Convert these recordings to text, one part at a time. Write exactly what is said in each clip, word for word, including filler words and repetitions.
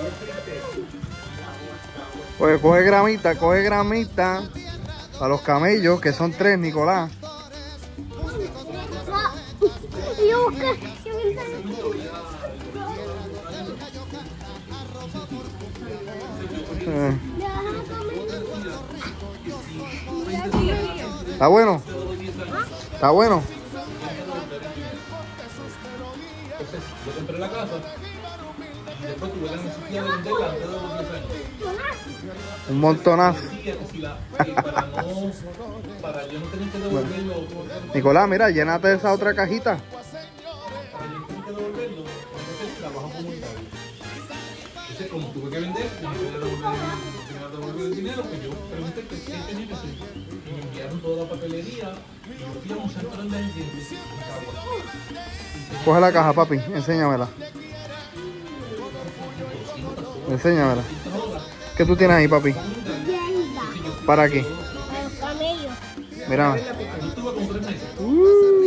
Pues coge gramita, coge gramita para los camellos, que son tres, Nicolás. Eh. ¿Está bueno? ¿Está bueno? Entonces, yo compré la casa y después tuve la necesidad de venderla antes de los diez años. Un montonazo. Para, no, para yo no tener que devolverlo. Nicolás, mira, llénate de esa otra cajita. Para yo no tener que devolverlo, entonces trabajo comunitario. Entonces, como tuve que vender, como tenía que devolver el dinero, pues yo pregunté qué tenía que hacer. Y me enviaron toda la papelería y yo fui a un centro de emergencia en Cagua. Coge la caja, papi, enséñamela. Enséñamela. ¿Qué tú tienes ahí, papi? ¿Para qué? Para los camellos. Mira. Uh.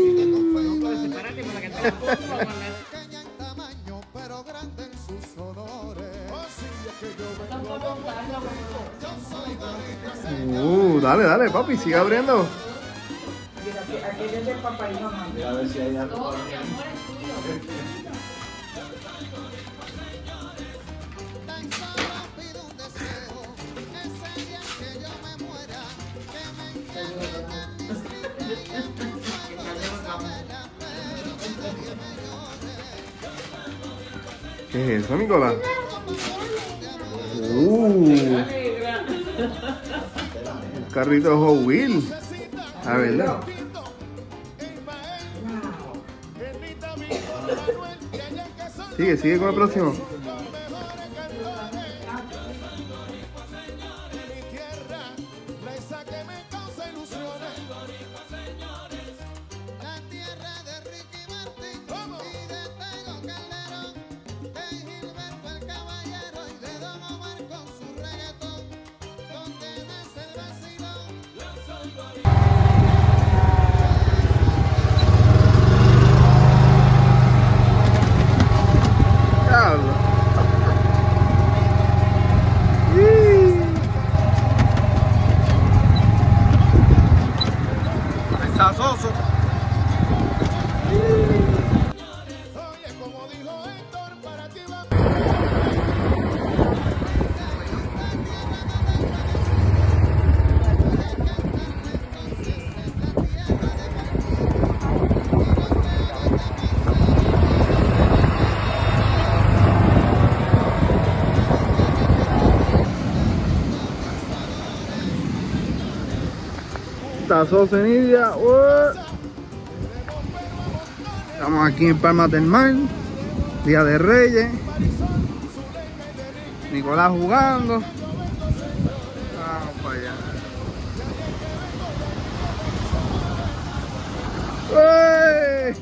Uh, dale, dale, papi, sigue abriendo. Aquí es el papá y mamá. A ver si hay algo. ¿Qué es eso, Nicolás? Uh, un carrito de Hot Wheels. A ver, ¿verdad? Sigue, sigue con el próximo. Sasoso. Sasoso en Nidia. Uh. Estamos aquí en Palmas del Mar, Día de Reyes. Nicolás jugando. Vamos para allá. ¡Uy!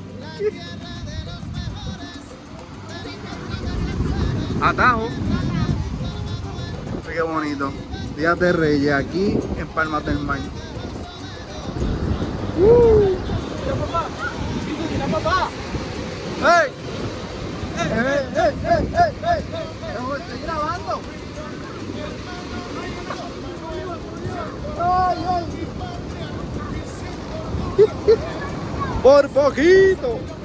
Atajo. Qué bonito. Día de Reyes aquí en Palmas del Mar. Uh. Mira papá. Mira papá. ¡Hey! ¡Ey, ey, ey, ey, ey, ey! ¡Estoy grabando! ¡Ay, ay! ¡Por poquito!